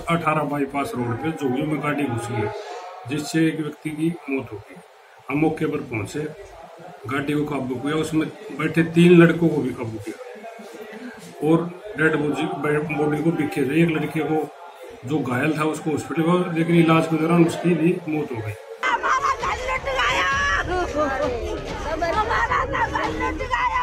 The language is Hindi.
18 बाईपास रोड पे जोगियों में गाड़ी घुस गई, जिससे एक व्यक्ति की मौत हो गई। हम मौके पर पहुंचे, गाड़ी को काबू किया, उसमें बैठे 3 लड़कों को भी काबू किया और डेड बॉडी को बिखे थे। एक लड़के को जो घायल था उसको हॉस्पिटल में, लेकिन इलाज के दौरान उसकी भी मौत हो गई।